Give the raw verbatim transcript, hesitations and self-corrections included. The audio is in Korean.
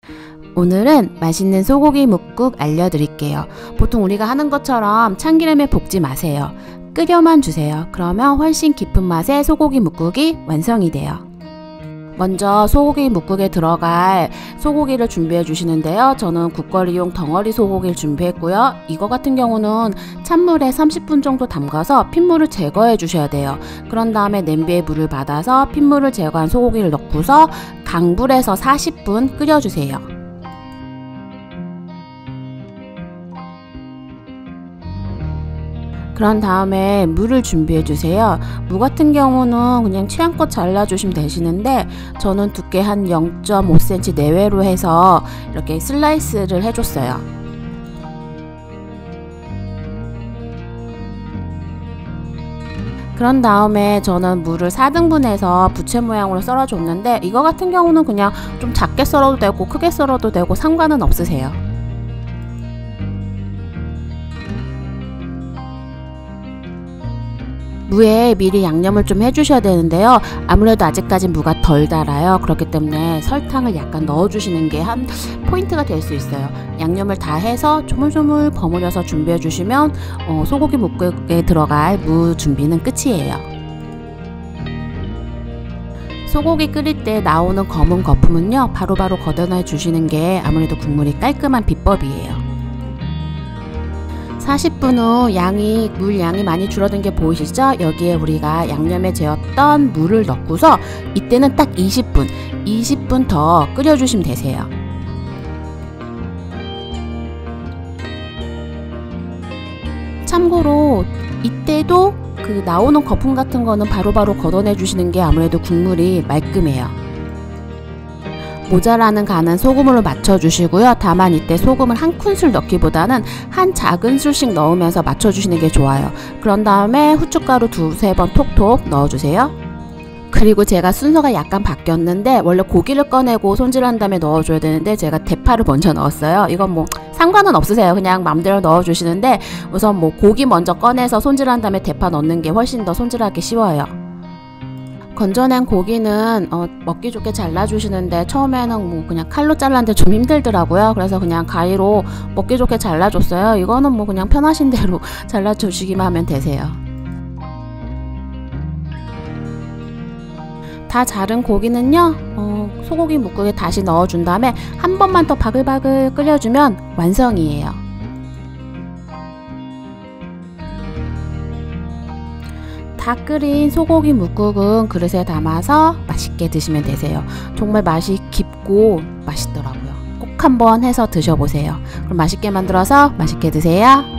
오늘은 맛있는 소고기 뭇국 알려드릴게요. 보통 우리가 하는 것처럼 참기름에 볶지 마세요. 끓여만 주세요. 그러면 훨씬 깊은 맛의 소고기 뭇국이 완성이 돼요. 먼저 소고기 뭇국에 들어갈 소고기를 준비해 주시는데요. 저는 국거리용 덩어리 소고기를 준비했고요. 이거 같은 경우는 찬물에 삼십 분 정도 담가서 핏물을 제거해 주셔야 돼요. 그런 다음에 냄비에 물을 받아서 핏물을 제거한 소고기를 넣고서 강불에서 사십 분 끓여 주세요. 그런 다음에 무를 준비해 주세요. 무 같은 경우는 그냥 취향껏 잘라주시면 되시는데 저는 두께 한 영 점 오 센티미터 내외로 해서 이렇게 슬라이스를 해줬어요. 그런 다음에 저는 무를 사 등분해서 부채 모양으로 썰어줬는데 이거 같은 경우는 그냥 좀 작게 썰어도 되고 크게 썰어도 되고 상관은 없으세요. 무에 미리 양념을 좀 해주셔야 되는데요. 아무래도 아직까지 무가 덜 달아요. 그렇기 때문에 설탕을 약간 넣어주시는 게 한 포인트가 될 수 있어요. 양념을 다 해서 조물조물 버무려서 준비해 주시면 어, 소고기 뭇국에 들어갈 무 준비는 끝이에요. 소고기 끓일 때 나오는 검은 거품은요, 바로바로 걷어내 주시는 게 아무래도 국물이 깔끔한 비법이에요. 사십 분 후 양이 물 양이 많이 줄어든 게 보이시죠? 여기에 우리가 양념에 재웠던 물을 넣고서 이때는 딱 이십 분 이십 분 더 끓여주시면 되세요. 참고로 이때도 그 나오는 거품 같은 거는 바로바로 걷어내 주시는 게 아무래도 국물이 말끔해요. 모자라는 간은 소금으로 맞춰주시고요. 다만 이때 소금을 한 큰술 넣기보다는 한 작은술씩 넣으면서 맞춰주시는 게 좋아요. 그런 다음에 후춧가루 두세 번 톡톡 넣어주세요. 그리고 제가 순서가 약간 바뀌었는데 원래 고기를 꺼내고 손질한 다음에 넣어줘야 되는데 제가 대파를 먼저 넣었어요. 이건 뭐 상관은 없으세요. 그냥 맘대로 넣어주시는데 우선 뭐 고기 먼저 꺼내서 손질한 다음에 대파 넣는 게 훨씬 더 손질하기 쉬워요. 건져낸 고기는 어, 먹기 좋게 잘라주시는데 처음에는 뭐 그냥 칼로 잘랐는데 좀 힘들더라고요. 그래서 그냥 가위로 먹기 좋게 잘라줬어요. 이거는 뭐 그냥 편하신 대로 잘라주시기만 하면 되세요. 다 자른 고기는요, 어, 소고기 뭇국에 다시 넣어준 다음에 한 번만 더 바글바글 끓여주면 완성이에요. 다 끓인 소고기 뭇국은 그릇에 담아서 맛있게 드시면 되세요. 정말 맛이 깊고 맛있더라고요. 꼭 한번 해서 드셔보세요. 그럼 맛있게 만들어서 맛있게 드세요.